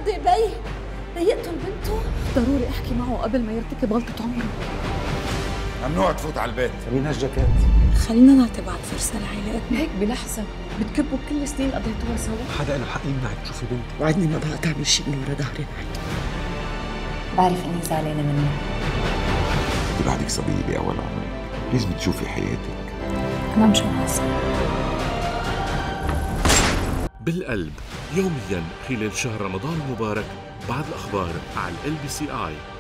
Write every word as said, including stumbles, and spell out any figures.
بدي بي يقتل بنته، ضروري احكي معه قبل ما يرتكب غلطة عمره. ممنوع تفوت على البيت. مين هالجاكيت؟ خلينا نعتب على فرصة لعائلتنا. هيك بلحظة بتكبوا كل سنين قضيتوها سوا؟ حدا له حق يمنعك تشوفي بنتي. وعدني ما بقى تعمل شيء من ورا ظهري. بعرف اني زعلانة منك. انت بعدك صبية بأول عمرك، لازم تشوفي حياتك. أنا مش معصب. بالقلب يوميا خلال شهر رمضان المبارك بعد الأخبار على ال بي سي آي.